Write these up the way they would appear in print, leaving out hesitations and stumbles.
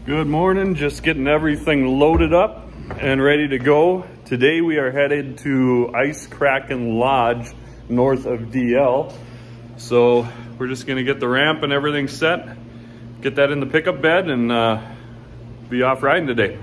Good morning, just getting everything loaded up and ready to go. Today we are headed to Ice Kraken Lodge north of DL. So we're just gonna get the ramp and everything set, get that in the pickup bed and be off riding today.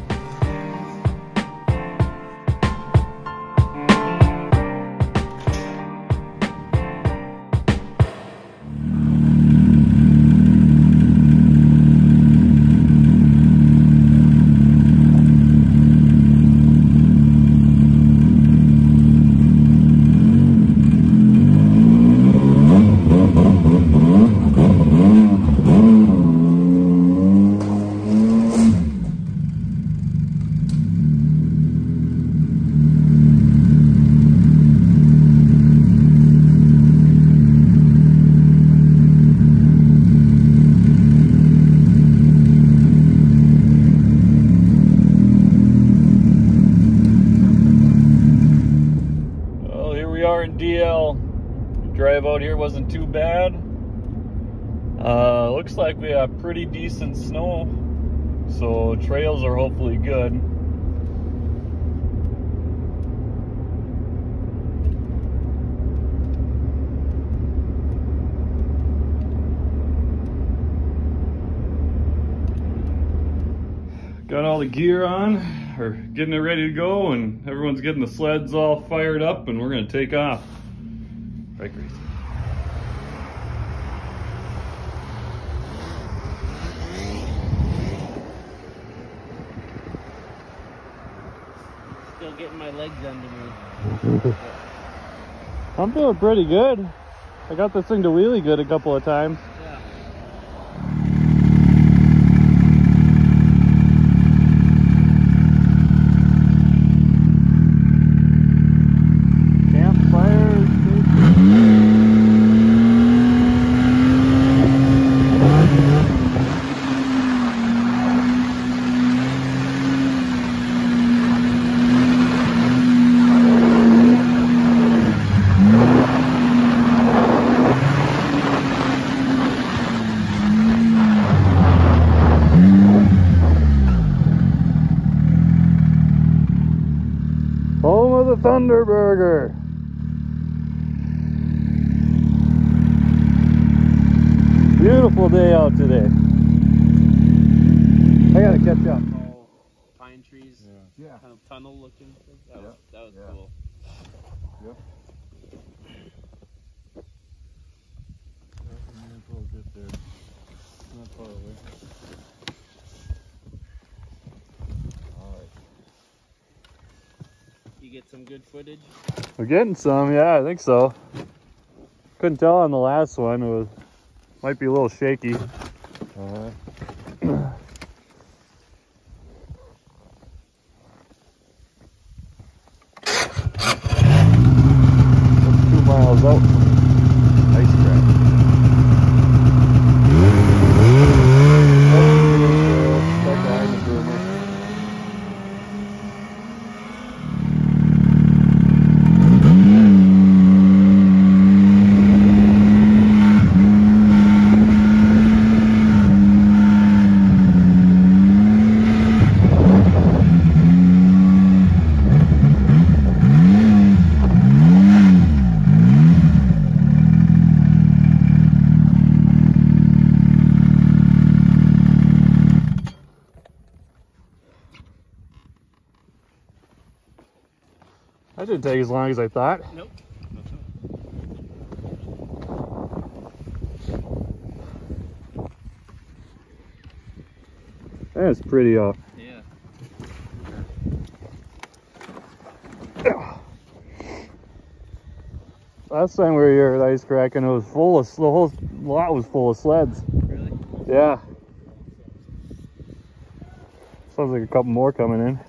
DL drive out here wasn't too bad. Looks like we have pretty decent snow, so trails are hopefully good. Got all the gear on. We're getting it ready to go, and everyone's getting the sleds all fired up, and we're gonna take off. Right, Grace? Still getting my legs under me. I'm doing pretty good. I got this thing to wheelie good a couple of times. Yeah. Home of the Thunderburger. Beautiful day out today. I gotta catch up. All pine trees, yeah. kind of tunnel looking. That was Yeah. cool. Yep. Not far away. You get some good footage? We're getting some, yeah, I think so. Couldn't tell on the last one. It was might be a little shaky. That's 2 miles out from Ice Kraken. That didn't take as long as I thought. Nope. That's pretty Yeah. Last time we were here at Ice Kraken, it was full of, the whole lot was full of sleds. Really? Yeah. Sounds like a couple more coming in.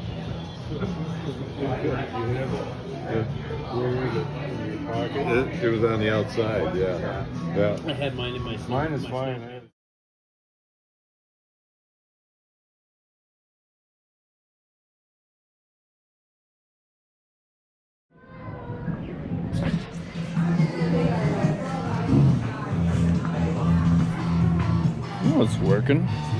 Where is it? In your pocket? It was was on the outside, yeah. Yeah. I had mine in my sleep. Mine is fine. Oh, it's working.